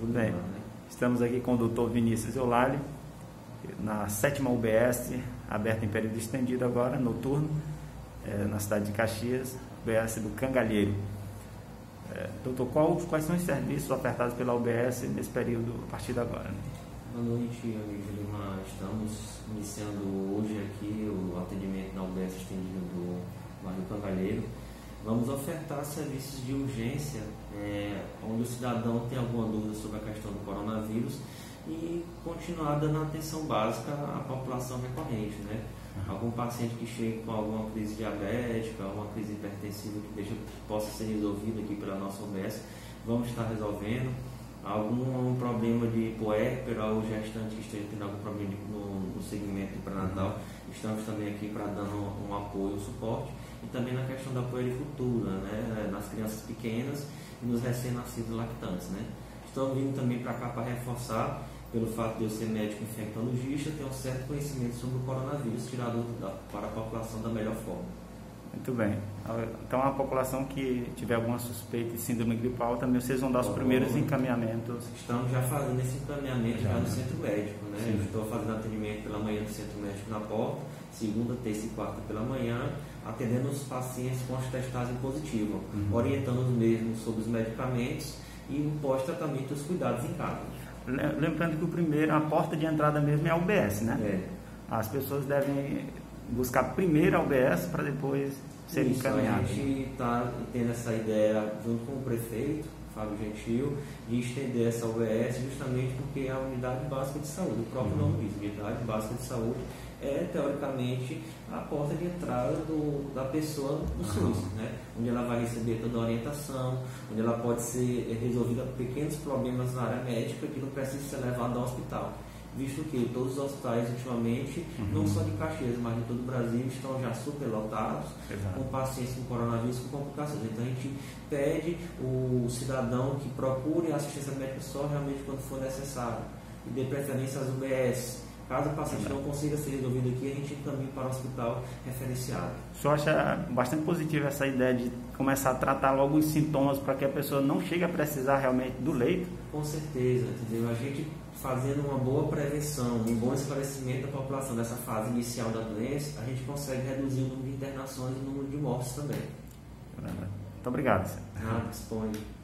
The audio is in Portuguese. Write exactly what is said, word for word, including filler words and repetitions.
tudo Bem, igual, né? Estamos aqui com o doutor Vinícius Eulálio, na sétima U B S, aberta em período estendido agora, noturno, é, na cidade de Caxias, U B S do Cangalheiro. É, doutor, qual, quais são os serviços ofertados pela U B S nesse período, a partir de agora? Né? Boa noite, amigo Lima. Estamos iniciando hoje aqui o atendimento na U B S estendido do bairro Cangalheiro. Vamos ofertar serviços de urgência, é, onde o cidadão tem alguma dúvida sobre a questão do coronavírus e continuar dando atenção básica à população recorrente, né? Algum paciente que chegue com alguma crise diabética, alguma crise hipertensiva que, deixa, que possa ser resolvida aqui pela nossa U B S, vamos estar resolvendo. Algum problema de puérpera ou gestante que esteja tendo algum problema de, no, no segmento do pré-natal, estamos também aqui para dar um, um apoio, um suporte. E também na questão da puericultura, né, nas crianças pequenas e nos recém-nascidos lactantes, né. Estou vindo também para cá para reforçar, pelo fato de eu ser médico infectologista, ter um certo conhecimento sobre o coronavírus, tirado da, para a população da melhor forma. Muito bem. Então, a população que tiver alguma suspeita de síndrome gripal, também vocês vão dar os primeiros encaminhamentos? Estamos já fazendo esse encaminhamento já, já no centro médico, né? Sim. Estou fazendo atendimento pela manhã no centro médico na porta, segunda, terça e quarta pela manhã, atendendo os pacientes com as testagens positivas, uhum. orientando os mesmos sobre os medicamentos e o pós-tratamento e os cuidados em casa. Lembrando que o primeiro, a porta de entrada mesmo é a U B S, né? É. As pessoas devem buscar primeiro a U B S para depois serem encaminhadas. A gente está tendo essa ideia junto com o prefeito, Fábio Gentil, de estender essa U B S justamente porque é a unidade básica de saúde. O próprio uhum. nome diz, unidade básica de saúde, é teoricamente a porta de entrada do, da pessoa no SUS, uhum. né? Onde ela vai receber toda a orientação, onde ela pode ser resolvida pequenos problemas na área médica que não precisa ser levado ao hospital. Visto que todos os hospitais ultimamente, uhum. não só de Caxias, mas de todo o Brasil, estão já superlotados, Exato. com pacientes com coronavírus com complicações. Então a gente pede o cidadão que procure assistência médica só realmente quando for necessário e dê preferência às U B S. Caso o paciente Exato. não consiga ser resolvido aqui, a gente encaminha para o hospital referenciado. O senhor acha bastante positiva essa ideia de começar a tratar logo os sintomas para que a pessoa não chegue a precisar realmente do leito? Com certeza, entendeu? A gente fazendo uma boa prevenção, um bom esclarecimento da população nessa fase inicial da doença, a gente consegue reduzir o número de internações e o número de mortes também. Muito obrigado, senhor. Nada, disponha.